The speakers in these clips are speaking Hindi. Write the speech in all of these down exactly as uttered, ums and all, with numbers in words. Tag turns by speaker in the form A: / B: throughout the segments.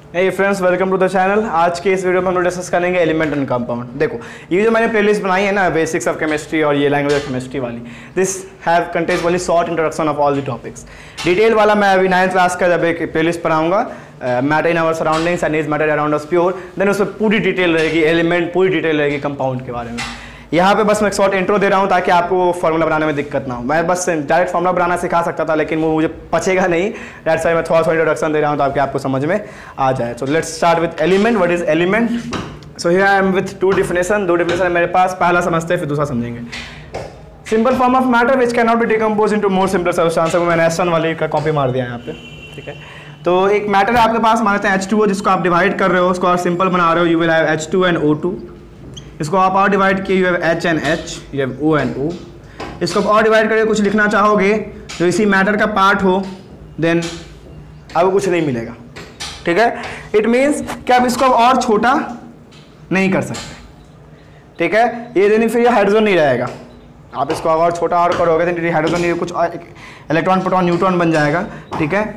A: Hey friends, welcome to the channel. आज के इस वीडियो में हम लोग डिस्कस करेंगे एलिमेंट एंड कंपाउंड। देखो, ये जो मैंने प्लेलिस्ट बनाई है ना, बेसिक्स ऑफ केमिस्ट्री और ये लैंग्वेज ऑफ केमिस्ट्री वाली, this have contents only short introduction of all the topics. Detail वाला मैं अभी नाइन्थ क्लास का जब एक प्लेलिस्ट पढ़ाऊंगा, matter in our surroundings and is matter around us pure, then उसमें पूरी डिटेल रहेगी, एलिमेंट पूरी डिटेल रहेगी कंपाउंड के बारे में। यहाँ पे बस मैं एक शॉर्ट इंट्रो दे रहा हूँ ताकि आपको फार्मूला बनाने में दिक्कत ना हो। मैं बस डायरेक्ट फार्मूला बनाना सिखा सकता था, लेकिन वो मुझे पचेगा नहीं। दैट्स व्हाई मैं थोड़ा सा इंट्रोडक्शन दे रहा हूँ ताकि आपको समझ में आ जाए। So let's start with element. What is element? So here I am with two definition. दो डिफिनेशन मेरे पास, पहला समझते हैं फिर दूसरा समझेंगे। Simple form of matter which can not be decompose into more simple substance. मैंने एस वन वाली का कॉपी मार दिया है यहाँ पे, ठीक है। तो एक मैटर आपके पास मानते हैं एच टू ओ, जिसको आप डिवाइड कर रहे हो, उसको आप सिंपल बना रहे हो। You will have H two and O two. इसको आप और डिवाइड किए, you have H and H, you have O and O. इसको आप और डिवाइड करके कुछ लिखना चाहोगे जो इसी मैटर का पार्ट हो, देन अब कुछ नहीं मिलेगा, ठीक है। इट मीन्स कि आप इसको और छोटा नहीं कर सकते, ठीक है। ये देन फिर ये हाइड्रोजन नहीं रहेगा। आप इसको और छोटा और करोगे तो हाइड्रोजन नहीं, कुछ इलेक्ट्रॉन प्रोटॉन न्यूट्रॉन बन जाएगा, ठीक है।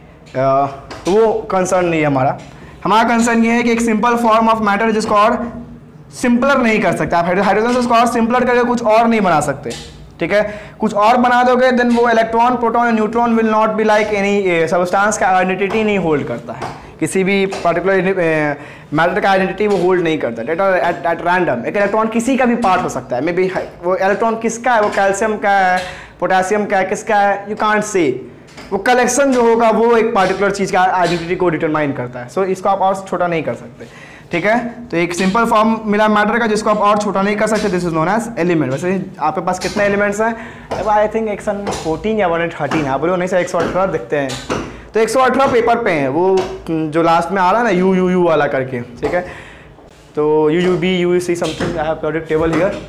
A: तो वो कंसर्न नहीं है हमारा। हमारा कंसर्न ये है कि एक सिंपल फॉर्म ऑफ मैटर जिसको और सिंपलर नहीं कर सकते। आप हाइड्रोजन से उसको और सिंपलर करके कुछ और नहीं बना सकते, ठीक है। कुछ और बना दोगे देन वो electron proton neutron will not be like any substance का आइडेंटिटी नहीं होल्ड करता है। किसी भी पर्टिकुलर मैटर का आइडेंटिटी वो होल्ड नहीं करता एट एट रैंडम। एक इलेक्ट्रॉन किसी का भी पार्ट हो सकता है, मे बी वो इलेक्ट्रॉन किसका है, वो कैल्शियम का है, पोटेशियम का है, किसका है, यू कांट से। वो कलेक्शन जो होगा वो एक पर्टिकुलर चीज़ का आइडेंटिटी को डिटरमाइन करता है। सो so, इसको आप और छोटा नहीं कर सकते, ठीक है। तो एक सिंपल फॉर्म मिला मैटर का जिसको आप और छोटा नहीं कर सकते, this is known as element. वैसे आपके पास कितने एलिमेंट्स हैं? अब आई थिंक एक सन फोर्टीन या वन थर्टीन है। आप बोलो नहीं सर एक सौ अठारह दिखते हैं, तो एक सौ अठारह पेपर पे हैं। वो जो लास्ट में आ रहा है ना, यू यू यू वाला करके, ठीक है। तो U U B U U C something, I have product table here,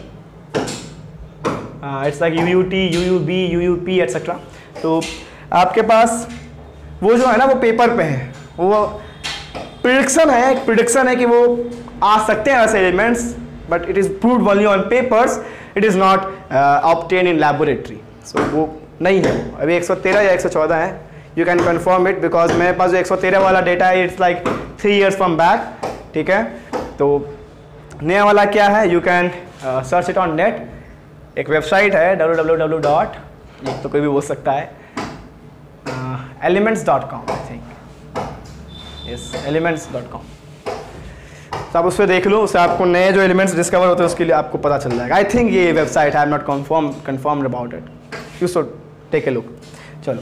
A: it's like U U T U U B U U P etcetera. तो आपके पास वो जो है ना, वो पेपर पे है, वो प्रिडिक्शन है, एक प्रिडिक्शन है कि वो आ सकते हैं ऐसे elements, but it is proved only on papers, it is not obtain in laboratory. So वो नहीं है। अभी एक सौ तेरह या एक सौ चौदह है। You can confirm it because मेरे पास जो एक सौ तेरह वाला डेटा है, it's like three years from back, ठीक है। तो नया वाला क्या है, you can search it on net. एक वेबसाइट है डब्ल्यू डब्ल्यू डब्ल्यू डॉट, ये तो कोई भी बोल सकता है, elements dot com I think, yes elements dot com. तो आप उस पर देख लो, उससे आपको नए जो एलिमेंट्स डिस्कवर होते हैं उसके लिए आपको पता चल जाएगा। आई थिंक ये website I am not confirm confirmed about it, you should take a look. चलो,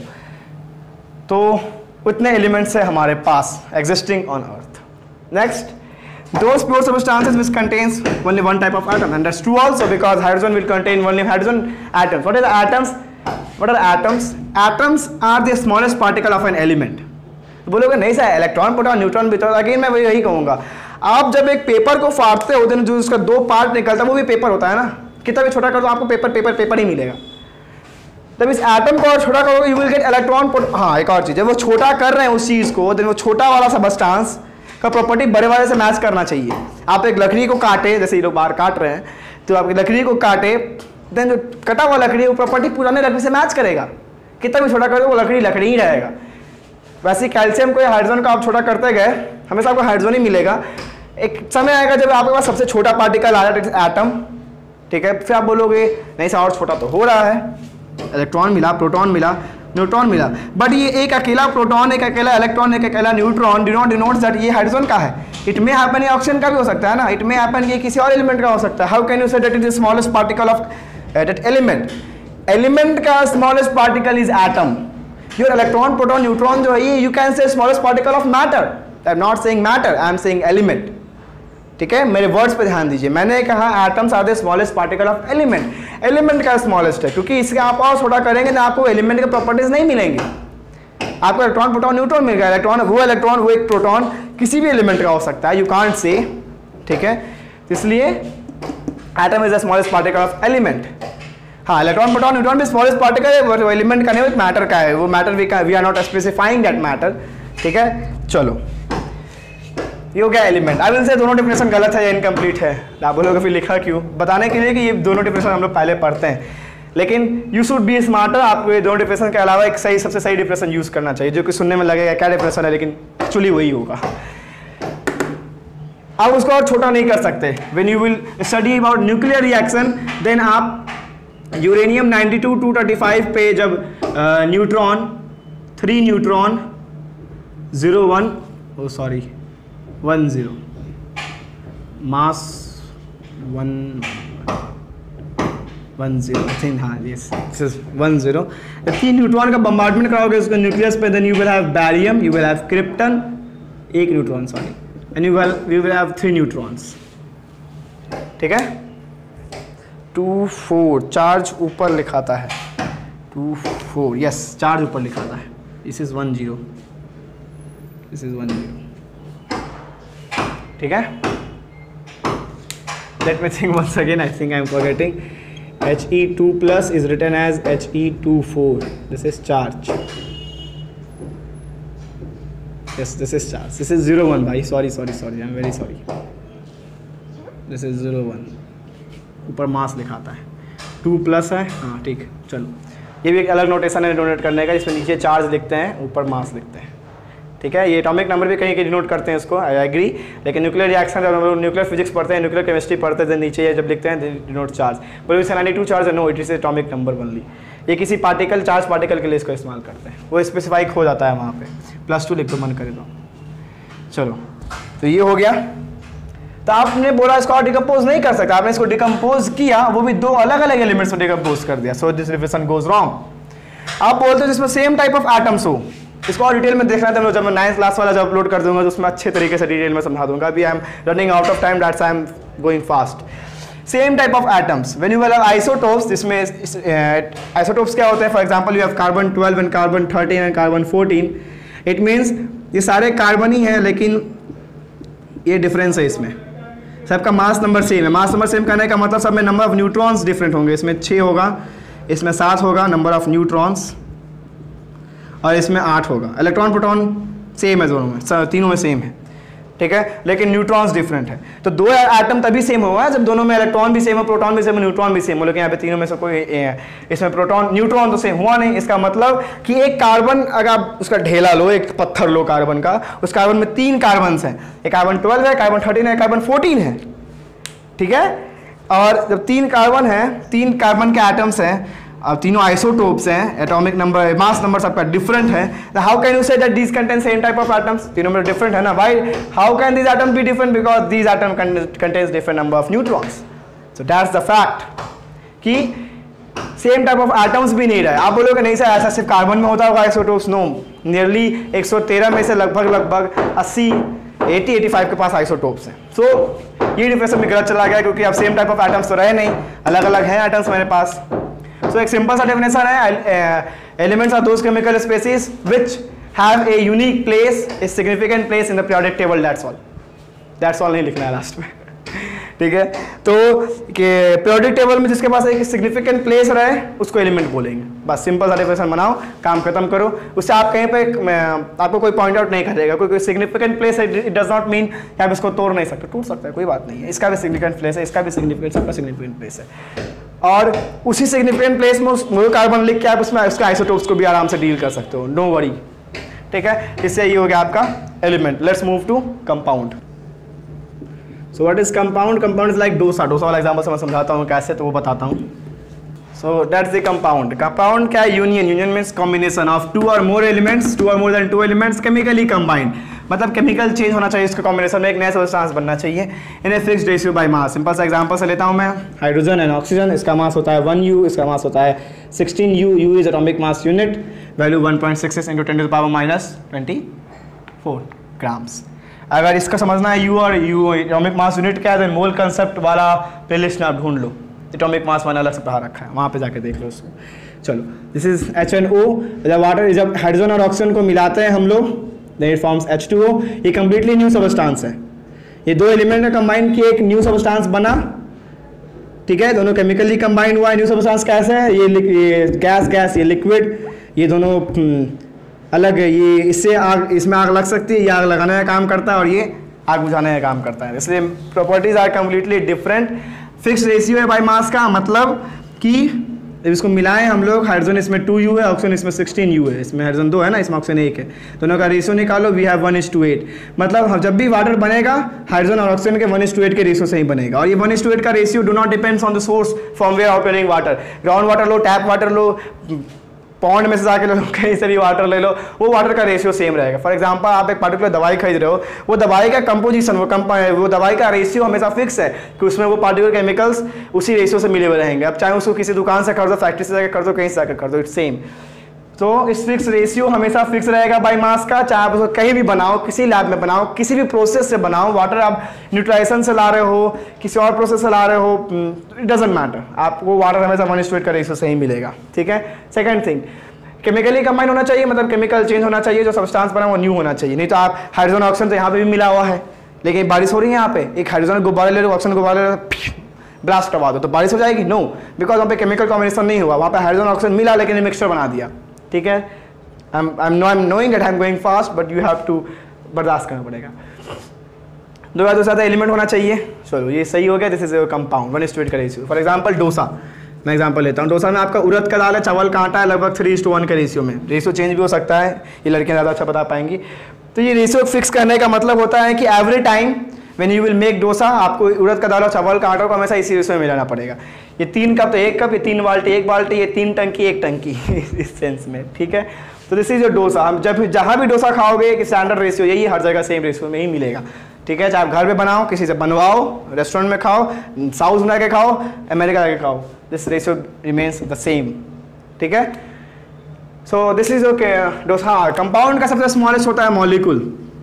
A: तो उतने एलिमेंट्स है हमारे पास existing on earth. Next, those pure substances which contains only one type of atom, and that's true also because hydrogen will contain only hydrogen atoms. What are the atoms? What are atoms? Atoms are the smallest particle of an element. तो बोलोगे नहीं सर इलेक्ट्रॉन प्रोटॉन न्यूट्रॉन भी तो, अगेन मैं वही यही कहूँगा। आप जब एक पेपर को फाड़ते हो तो जो उसका दो पार्ट निकलता है वो भी पेपर होता है ना। कितना भी छोटा कर दो आपको पेपर पेपर पेपर ही मिलेगा। जब इस एटम को और छोटा करोगे यू विल गेट इलेक्ट्रॉन। हाँ, एक और चीज़, जब वो छोटा कर रहे हैं उस चीज़ को, देन वो छोटा वाला सबस्टांस का प्रॉपर्टी बड़े वाले से मैच करना चाहिए। आप एक लकड़ी को काटे, जैसे ये लोग बाहर काट रहे हैं, तो आप लकड़ी को काटे, देन जो कटा हुआ लकड़ी है वो प्रॉपर्टी पुराने लकड़ी से मैच करेगा। कितना भी छोटा करोगे वो लकड़ी लकड़ी ही रहेगा। वैसे कैल्शियम को या हाइड्रोजन को आप छोटा करते गए, हमेशा आपको हाइड्रोजन ही मिलेगा। एक समय आएगा जब आपके पास सबसे छोटा पार्टिकल आ जाएगा एटम, ठीक है। फिर आप बोलोगे नहीं सर और छोटा तो हो रहा है, इलेक्ट्रॉन मिला, प्रोटॉन मिला, न्यूट्रॉन मिला, बट ये एक अकेला प्रोटॉन, एक अकेला इलेक्ट्रॉन, एक अकेला neutron do not denotes that ये हाइड्रोजन का है। इट मे हैपन ये ऑक्सीजन का भी हो सकता है ना, इट मे हैपन ये किसी और एलिमेंट का हो सकता है। How can you say that is the smallest particle of that element? Element का smallest particle is atom. Your electron proton neutron जो है ये you can say smallest particle of matter. I am not saying matter, I am saying element, ठीक है। मेरे वर्ड्स पे ध्यान दीजिए। मैंने कहा atoms are the smallest particle of element. Element का स्मॉलेस्ट है क्योंकि इसके आप और छोटा करेंगे ना आपको एलिमेंट के प्रॉपर्टीज नहीं मिलेंगे। आपको इलेक्ट्रॉन प्रोटॉन न्यूट्रॉन मिल गया, इलेक्ट्रॉन वो इलेक्ट्रॉन वो एक प्रोटॉन किसी भी एलिमेंट का हो सकता है, यू कांट से, ठीक है। इसलिए atom is the smallest particle of element. हाँ, इलेक्ट्रॉन प्रोटॉन न्यूट्रॉन भी स्मॉलेस्ट पार्टिकल है, वो एलिमेंट का नहीं, वो मैटर का है। वो matter we we are not specifying that matter, ठीक है। चलो, ये हो गया एलिमेंट। आई विल से दोनों डिफिनेशन गलत है या इनकम्प्लीट है। आप बोलोगे फिर लिखा क्यों? बताने के लिए कि ये दोनों डिफिनेशन हम लोग पहले पढ़ते हैं। लेकिन यू शुड बी स्मार्टर, आपको ये दोनों डिप्रेशन के अलावा एक सही सबसे सही डिप्रेशन यूज़ करना चाहिए, जो कि सुनने में लगेगा क्या डिप्रेशन है, लेकिन एक्चुअली वही होगा। आप उसको और छोटा नहीं कर सकते। When you will study about nuclear reaction, then आप uranium ninety two two thirty five पे जब neutron three neutron zero one oh sorry one zero mass one one zero I think, हाँ yes this is one zero, तीन न्यूट्रॉन का बम्बार्डमेंट कराओगे उसके न्यूक्लियस पे, then you will have barium, you will have krypton, एक neutron sorry, and you will you will have three neutrons. ठीक है, टू फोर चार्ज ऊपर लिखाता है, टू फोर यस चार्ज ऊपर लिखाता है, this is one zero, this is one zero. ठीक है, let me think once again, I think I am forgetting, H E two plus is written as H E two four, this is charge, yes this is charge, this is zero one भाई, sorry sorry sorry I am very sorry, this is zero one, ऊपर मास लिखाता है, टू प्लस है, हाँ ठीक, चलो ये भी एक अलग नोटेशन है डिनोट करने का, इसमें नीचे चार्ज लिखते हैं ऊपर मास लिखते हैं। ठीक है, ये एटॉमिक नंबर भी कहीं कहीं डिनोट करते हैं इसको, आई एग्री, लेकिन न्यूक्लियर रिएक्शन जब हम लोग न्यूक्लियर फिजिक्स पढ़ते हैं, न्यूक्लियर केमिस्ट्री पढ़ते हैं, नीचे ये जब लिखते हैं डिनोट चार्ज, बोले नाइंटी टू चार्ज है, no it is atomic number only, ये किसी पार्टिकल चार्ज पार्टिकल के लिए इसको इस्तेमाल करते हैं, वो स्पेसिफाइक हो जाता है वहाँ पे, प्लस टू लिख दो मन करे तो। चलो तो ये हो गया, तो आपने बोला इसको और डिकम्पोज नहीं कर सकता, आपने इसको डिकम्पोज किया, वो भी दो अलग अलग एलिमेंट्स में डिकम्पोज कर दिया, so this definition goes wrong. आप बोलते हो जिसमें सेम टाइप ऑफ एटम्स हो, इसको और डिटेल में देखना था, जब मैं नाइन्थ क्लास वाला जब अपलोड कर दूंगा तो उसमें अच्छे तरीके से डिटेल में समझा दूंगा, अभी I am running out of time, that's I am going fast. Same type of atoms, when you will have isotopes, जिसमें आइसोटोप्स क्या होते हैं, for example you have carbon twelve and carbon thirteen and carbon fourteen, it means ये सारे कार्बन ही हैं, लेकिन ये डिफरेंस है, इसमें सबका मास नंबर सेम है। मास नंबर सेम करने का मतलब सब में नंबर ऑफ न्यूट्रॉन्स डिफरेंट होंगे, इसमें छः होगा, इसमें सात होगा नंबर ऑफ न्यूट्रॉन्स, और इसमें आठ होगा। इलेक्ट्रॉन प्रोटॉन सेम है दोनों में, तीनों में सेम है, ठीक है, लेकिन न्यूट्रॉन्स डिफरेंट है। तो दो एटम तभी सेम होगा जब दोनों में इलेक्ट्रॉन भी सेम हो, प्रोटॉन भी सेम हो, न्यूट्रॉन भी सेम हो, लेकिन यहाँ पे तीनों में से कोई इसमें प्रोटॉन न्यूट्रॉन तो सेम हुआ नहीं। इसका मतलब कि एक कार्बन अगर आप उसका ढेला लो, एक पत्थर लो कार्बन का, उस कार्बन में तीन कार्बन हैं, एक कार्बन ट्वेल्व है, कार्बन थर्टीन है, कार्बन फोर्टीन है, ठीक है। और जब तीन कार्बन है, तीन कार्बन के एटम्स हैं, और तीनों आइसोटोप्स हैं, एटॉमिक नंबर मास नंबर सबका डिफरेंट है, तो how can you say that these contain same type of atoms, तीनों में डिफरेंट है ना। Why how can these atom be different, because these atom contains different number of neutrons. So that's the fact कि सेम टाइप ऑफ एटम्स भी नहीं रहे। आप बोलोगे नहीं सर ऐसा सिर्फ कार्बन में होता होगा आइसोटोप्स, नो, नियरली एक सौ तेरह में से लगभग लगभग अस्सी अस्सी पचासी के पास आइसोटोप्स हैं। सो so, ये डिफरेंस में गलत चला गया, क्योंकि अब सेम टाइप ऑफ एटम्स तो रहे नहीं, अलग अलग हैं एटम्स मेरे पास। So एक सिंपल सा डेफिनेशन है, elements are those chemical species which have a unique place, a significant place in the periodic table, that's all, that's all नहीं लिखना है लास्ट में, ठीक है। तो कि पीरियोडिक टेबल में जिसके पास एक सिग्निफिकेंट प्लेस रहे उसको एलिमेंट बोलेंगे, बस सिंपल सा डेफिनेशन बनाओ, काम खत्म करो। उससे आप कहीं पे आपको कोई पॉइंट आउट नहीं करेगा, कोई कोई सिग्निफिकेंट प्लेस है, इट डज नॉट मीन कि आप इसको तोड़ नहीं सकते, टूट सकता है, कोई बात नहीं है, इसका भी सिग्निफिकेंट प्लेस है, इसका भी सिग्निफिकेंट, सबका सिग्निफिकेंट प्लेस है, और उसी सिग्निफिकेंट प्लेस में वो कार्बन लिख के आप उसमें उसके आइसोटोप्स को भी आराम से डील कर सकते हो, नो वरी, ठीक है। इससे ये हो गया आपका element. Let's move to compound. So what is compound? Compound is like dosa. Dosa वाला एग्जांपल से मैं समझाता हूँ कैसे, तो वो बताता हूँ। So that's the compound. Compound क्या है? Union. Union means combination of two और मोर एलिमेंट्स, टू और more than two elements chemically combined, मतलब केमिकल चेंज होना चाहिए, इसके कॉम्बिनेशन में एक नया सब्सटेंस बनना चाहिए in a fixed ratio by mass. Simple सा एग्जांपल से लेता हूं मैं, हाइड्रोजन एंड ऑक्सीजन, इसका मास होता है वन यू, इसका मास होता है sixteen u, u is atomic mass unit, value one point six six into ten to the power minus twenty four grams. अगर इसका समझना है यू और यू एटॉमिक मास यूनिट क्या है, देन मोल कंसेप्ट वाला प्लेलिस्ट में आप ढूंढ लो, एटॉमिक मास मैंने अलग से पढ़ा रखा है, वहाँ पे जाके देख लो उसको। चलो, this is H N O, जब वाटर जब हाइड्रोजन और ऑक्सीजन को मिलाते हैं हम लोग, then it forms H two O. ये कंप्लीटली न्यू सबस्टांस है, ये दो एलिमेंट ने कंबाइन किए एक न्यू सबस्टांस बना, ठीक है, दोनों केमिकली कंबाइन हुआ। न्यू सबस्टांस कैसे है? ये, ये गैस गैस ये लिक्विड, ये दोनों अलग है, ये इससे आग, इसमें आग लग सकती है, ये आग लगाने का काम करता है और ये आग बुझाने का काम करता है, इसलिए properties are completely different. Fix ratio है बाय मास का मतलब कि जब इसको मिलाएं हम लोग, हाइड्रोजन इसमें टू यू है, ऑक्सीजन इसमें सिक्सटीन यू है, इसमें हाइड्रोजन दो है ना, इसमें ऑक्सीजन एक है, दोनों का रेशियो निकालो, we have one is to eight. मतलब जब भी वाटर बनेगा हाइड्रोजन और ऑक्सीजन के वन इज टू एट के रेशियो से ही बनेगा। और ये वन इज टू एट का ratio do not depends on the source from where operating water. Ground water लो, टैप वाटर लो, पॉन्ड में से जाके लो, कहीं से भी वाटर ले लो, वो वाटर का रेशियो सेम रहेगा। फॉर एग्जांपल आप एक पर्टिकुलर दवाई खरीद रहे हो, वो दवाई का कंपोजिशन, वो कंपा वो दवाई का रेशियो हमेशा फिक्स है कि उसमें वो पार्टिकुलर केमिकल्स उसी रेशियो से मिले हुए रहेंगे। अब चाहे उसको किसी दुकान से खरीदो, फैक्ट्री से जाकर खरीदो, कहीं से जाकर खरीदो, इट्स सेम। तो इस फिक्स रेशियो हमेशा फिक्स रहेगा बाई मास का, चाहे आप उसको कहीं भी बनाओ, किसी लैब में बनाओ, किसी भी प्रोसेस से बनाओ। वाटर आप न्यूट्राइजेशन से ला रहे हो, किसी और प्रोसेस से ला रहे हो, इट डजेंट मैटर, आपको वाटर हमेशा वन इज टू एट का रेशियो से ही मिलेगा। ठीक है। सेकेंड थिंग, केमिकली कंबाइन होना चाहिए, मतलब केमिकल चेंज होना चाहिए, जो सब्सटेंस बना वो न्यू होना चाहिए। नहीं तो आप हाइड्रोजन ऑक्सीजन तो यहाँ पे भी मिला हुआ है, लेकिन बारिश हो रही है यहाँ पे, एक हाइड्रोजन गुब्बारे ले लो, ऑक्सीजन गुब्बारे ले लो, ब्लास्ट करवा दो तो बारिश हो जाएगी? नो, बिकॉज वहाँ पे केमिकल कॉम्बिनेशन नहीं हुआ, वहाँ पे हाइड्रोजन ऑक्सीजन मिला लेकिन मिक्सचर बना दिया। ठीक है। I am I am knowing that I am going fast, but you have to बर्दाश्त करना पड़ेगा। दो या दो ज्यादा एलिमेंट होना चाहिए। चलो ये सही हो गया, this is compound, one is to eight का रेशियो। फॉर एग्जाम्पल डोसा, मैं एग्जांपल लेता हूँ। डोसा में आपका उड़द का दाल है, चावल का आटा है, लगभग थ्री इज टू वन के रेशियो में। रेशियो चेंज भी हो सकता है, ये लड़कियाँ ज़्यादा अच्छा बता पाएंगी। तो ये रेशियो फिक्स करने का मतलब होता है कि every time when you will make dosa, आपको उड़द का दाल और चावल का आटा को हमेशा इसी रेशियो में मिलाना पड़ेगा। ये तीन कप तो एक कप, ये तीन बाल्टी एक बाल्टी, ये तीन टंकी एक टंकी इस सेंस में। ठीक है। तो दिस इज योर डोसा। हम जब जहाँ भी डोसा खाओगे कि स्टैंडर्ड रेशियो यही, हर जगह सेम रेशियो में ही मिलेगा। ठीक है। चाहे आप घर पे बनाओ, किसी से बनवाओ, रेस्टोरेंट में खाओ, साउथ में जाके खाओ, अमेरिका जाके खाओ, this ratio remains the same. ठीक है। So this is okay dosa. Compound का सबसे स्मॉलेस्ट होता है मॉलिक्यूल।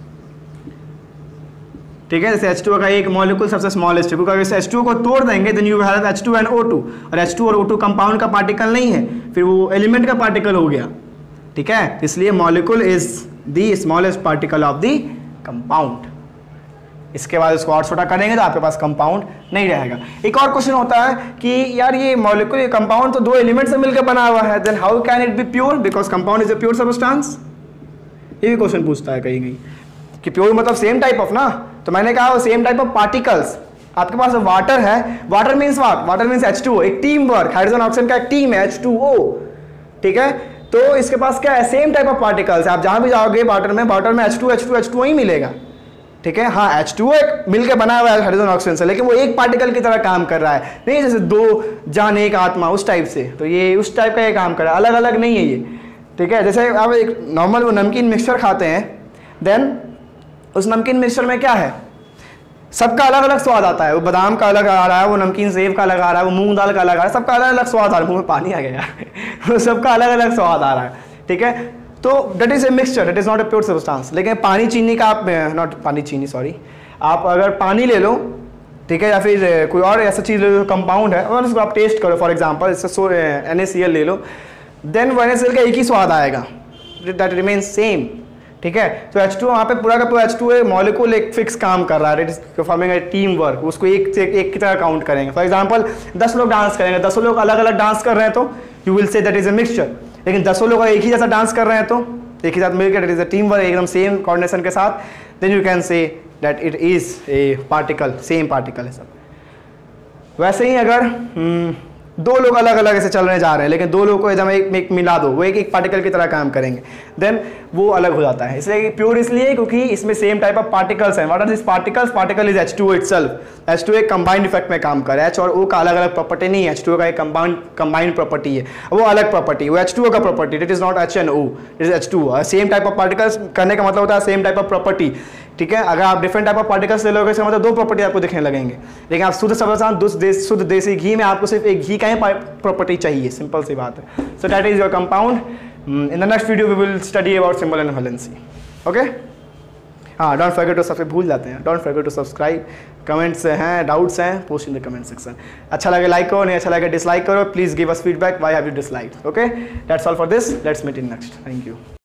A: ठीक है। जैसे एच टू ओ का एक मॉलिक्यूल सबसे स्मॉलेस्ट है, क्योंकि अगर इस एच टू ओ को तोड़ देंगे then you have H two and O two, और एच टू और ओ टू कंपाउंड का पार्टिकल नहीं है, फिर वो एलिमेंट का पार्टिकल हो गया। ठीक है। इसलिए molecule is the smallest particle of the compound. इसके बाद इसको और छोटा करेंगे तो आपके पास कंपाउंड नहीं रहेगा। एक और क्वेश्चन होता है कि यार ये मॉलिक्यूल, ये कंपाउंड तो दो एलिमेंट से मिलकर बना हुआ है, then how can it be pure, because compound is a pure substance. ये भी क्वेश्चन पूछता है कहीं कहीं कि प्योर मतलब सेम टाइप ऑफ ना, तो मैंने कहा सेम टाइप ऑफ पार्टिकल्स। आपके पास वाटर है, water means what, water means H two O, एक टीम वर्क, हाइड्रोजन ऑक्सीजन का एक टीम है एच टू ओ। ठीक है। तो इसके पास क्या है, सेम टाइप ऑफ पार्टिकल्स। आप जहां भी जाओगे वाटर में, वाटर में H two H two H two ही मिलेगा। ठीक है। हाँ, एच टू ओ एक मिलकर बना हुआ है हाइड्रोजन ऑक्सीजन से, लेकिन वो एक पार्टिकल की तरह काम कर रहा है, नहीं जैसे दो जान एक आत्मा उस टाइप से। तो ये उस टाइप का ये काम कर रहा है, अलग अलग नहीं है ये। ठीक है। जैसे आप एक नॉर्मल वो नमकीन मिक्सचर खाते हैं, देन उस नमकीन मिक्सचर में क्या है, सबका अलग अलग स्वाद आता है। वो बादाम का अलग आ रहा है, वो नमकीन सेब का अलग आ रहा है, वो मूंग दाल का अलग आ रहा है, सबका अलग अलग स्वाद आ रहा है। मुंह में पानी आ गया वो सबका अलग अलग स्वाद आ रहा है। ठीक है। तो that is a mixture, that is not a pure substance. लेकिन पानी चीनी का आप, नॉट पानी चीनी सॉरी, आप अगर पानी ले लो, ठीक है, या फिर कोई और ऐसा चीज़ ले लो कंपाउंड है, और उसको आप टेस्ट करो, फॉर एग्जाम्पल इससे एन ए सी एल ले लो, देन वो एन ए सी एल का एक ही स्वाद आएगा, दैट रिमेन्स सेम। ठीक है। तो एच टू वहाँ पे पूरा का पूरा एच टू ए मॉलिक्यूल एक फिक्स काम कर रहा है, it is forming a team work, उसको एक से एक की तरह काउंट करेंगे। फॉर एग्जाम्पल दस लोग डांस करेंगे, दसों लोग अलग अलग डांस कर रहे हैं तो you will say that is a mixture. लेकिन दसों लोग एक ही जैसा डांस कर रहे हैं तो एक ही साथ मिलकर that is a team work, एकदम सेम कोऑर्डिनेशन के साथ, then you can say that it is a particle, same particle है सब। वैसे ही अगर hmm, दो लोग अलग अलग ऐसे चलने जा रहे हैं, लेकिन दो लोगों को जब एक, एक मिला दो, वो एक एक पार्टिकल की तरह काम करेंगे, देन वो अलग हो जाता है। इसलिए प्योर इसलिए क्योंकि इसमें सेम टाइप ऑफ पार्टिकल्स हैं। What are this particles? Particle is H two O itself. H two O एक कंबाइंड इफेक्ट में काम कर रहा है। एच और ओ का अलग अलग प्रॉपर्टी नहीं है, एच टू ओ का एक कंबाइंड कंबाइंड प्रॉपर्टी है, वो अलग प्रॉपर्टी, वो एच टू ओ का property, it is not H N O, it is H two O. Same type of particles करने का मतलब होता है सेम टाइप ऑफ प्रॉपर्टी। ठीक है। अगर आप डिफरेंट टाइप ऑफ पार्टिकल्स ले लोगे, इसका मतलब दो प्रॉपर्टी आपको दिखने लगेंगे, लेकिन आप शुद्ध सब्सटेंस शुद्ध देसी घी में आपको सिर्फ एक घी का ही प्रॉपर्टी चाहिए, सिंपल सी बात है। So that is your compound. In the next video we will study about symbol and valency. Okay. हाँ, डोंट फॉरगेट टू सब्सक्राइब, भूल जाते हैं, don't forget to subscribe. Comments हैं, डाउट्स हैं, post in the comment section. अच्छा लगे लाइक करो, नहीं अच्छा लगे डिसलाइक करो, please give us feedback why have you disliked. Okay, that's all for this, let's meet in next. Thank you.